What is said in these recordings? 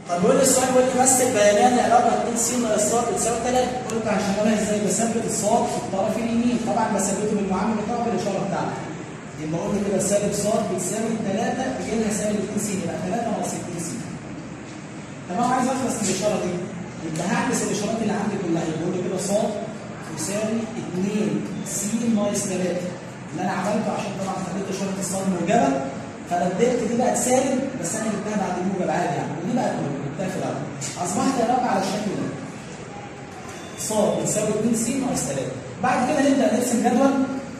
طب بيقول لي السؤال بيقول لي مثل بيانات علاقه 2 س ناقص ص بتساوي 3. قلت هشغلها ازاي؟ بثبت الصاد في الطرف اليمين، طبعا بثبته بالمعامل بتاعه بالاشاره بتاعته. يبقى قلنا كده سالب ص بتساوي 3 يجي لها سالب 2 س، يبقى 3 ناقص 2 س. تمام، عايز اخلص من الاشاره دي، يبقى هعكس الاشارات اللي عندي كلها. يبقى قول لي كده ص يساوي 2 س ناقص 3. اللي انا عملته عشان طبعا خليت اشاره الصاد موجبه، فرديت دي بقت سالب، بس انا جبتها بعد الموجب عادي يعني، ودي بقت موجبه جبتها في الاول. اصبحت العلاقه على الشكل ده. ص بتساوي 2 س ناقص 3. بعد كده نبدا نرسم جدول.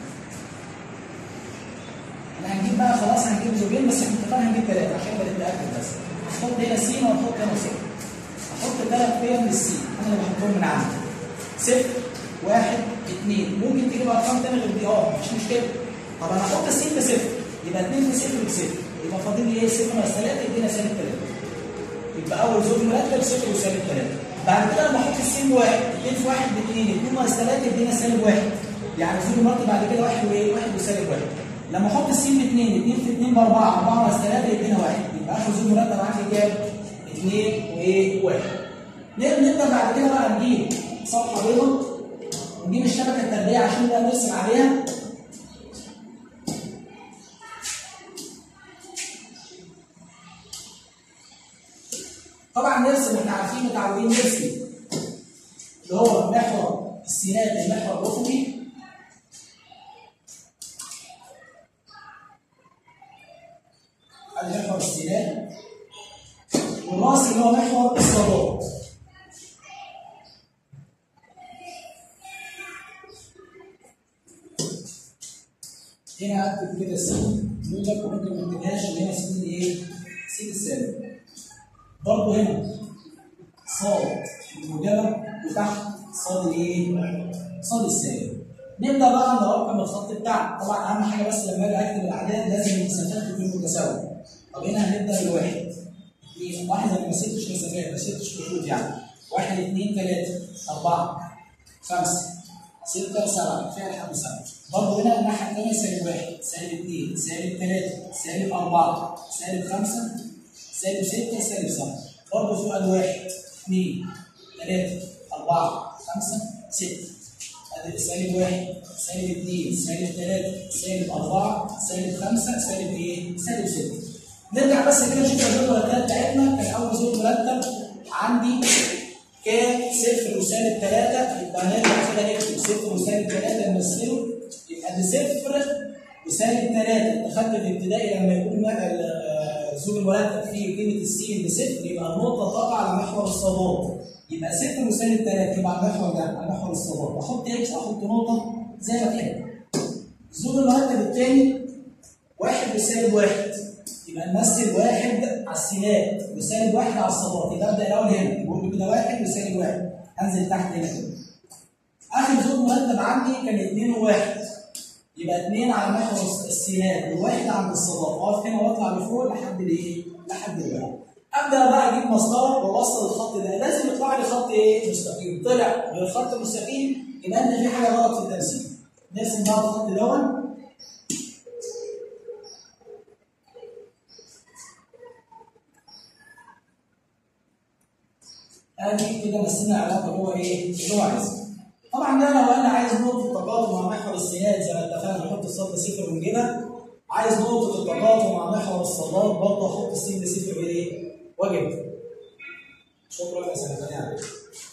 احنا هنجيب بقى خلاص هنجيب زوجين، بس احنا اتفقنا هنجيب 3 عشان نتاكد بس. هحط هنا س وهحط هنا ص. هحط 3 قيم للس، انا اللي بحطهم من عندي. 0 1 2. ممكن تجيب ارقام ثانيه غير دي، مفيش مشكله. طب انا هحط الس بصفر، يبقى 2 بصفر بصفر، يبقى فاضل لي ايه؟ 0 ناقص 3 يدينا سالب 3. يبقى اول زوج مرتب 0 وسالب 3. بعد كده لما احط الس بواحد، 2 في 1 ب 2، 2 ناقص 3 يدينا سالب 1. يعني زوج مرتب بعد كده 1 وايه؟ 1 وسالب 1. لما احط الس ب 2، 2 في 2 ب 4، 4 ناقص 3 يدينا 1. يبقى اخر زوج مرتب عندي كام؟ 2 و1. نبدا بعد كده بقى نجيب صفحه بيضاء ونجيب الشبكه التربيعيه عشان بقى نرسم عليها. طبعا نرسم، احنا عارفين متعودين نرسم اللي هو محور السينات المحور الافقي، ادي محور السينات، والراس اللي هو محور الصادات. هنا اكتب كده س موجب، وممكن ما اكتبهاش اللي هنا س ايه؟ س السالب. برضه هنا صاد الموجبه وتحت صاد الايه؟ صاد السالب. نبدا بقى نرقم الخط بتاعنا. طبعا اهم حاجه بس لما اجي اكتب الاعداد لازم المسافات تكون متساويه. طب هنا هنبدا بالواحد. واحد انا ما سبتش مسافات، ما سبتش خطوط يعني. 1 2 3 4 5 6 7 كفايه لحد 7. برضه هنا الناحيه الثانيه سالب 1 سالب 2 سالب 3 سالب 4 سالب 5 سالب 6 سالب 7. برضه سؤال 1 2 3 4 5 6. ادي سالب 1 سالب 2 سالب 3 سالب 4 سالب 5 سالب ايه؟ سالب 6. نرجع بس كده نشوف الزوج المرتبه بتاعتنا. كان اول زوج مرتب عندي كام؟ 0 وسالب 3. يبقى هنرجع كده نكتب 0 وسالب 3 نمثله. يبقى دي 0 وسالب 3. انت خدت في الابتدائي لما يكون الزوج المرتب فيه قيمه السين بصفر، يبقى النقطه تقع على محور الصادات. يبقى 0 وسالب 3 يبقى على المحور ده، على محور الصادات. احط اكس احط نقطه زي ما كان. الزوج المرتب الثاني 1 وسالب 1، يبقى نمثل 1 على السينات وسالب 1 على الصادات. يبقى ابدا الاول هنا بقول كده 1 وسالب 1، انزل تحت هنا كده. اخر زوج مرتب عندي كان 2 و1، يبقى 2 على محور السينات و1 عند الصادات. اقف هنا واطلع لفوق لحد الايه؟ لحد الواحد. ابدا بقى اجيب مسطره واوصل الخط ده. لازم يطلع لي خط ايه؟ مستقيم. طلع غير خط مستقيم يبقى انت في حاجه غلط في الترسيم. نرسم بقى الخط دون. ادي كده مثلنا العلاقه اللي هو ايه؟ اللي هو عايزها. طبعا ده لو انا عايز نقطه تقاطع مع محور السينات زي ما اتفقنا نحط الصاد بصفر ونجيبها. عايز نقطه التقاطع مع محور الصادات برضه احط السين بصفر وايه؟ واجيبها. شكرا يا سنه.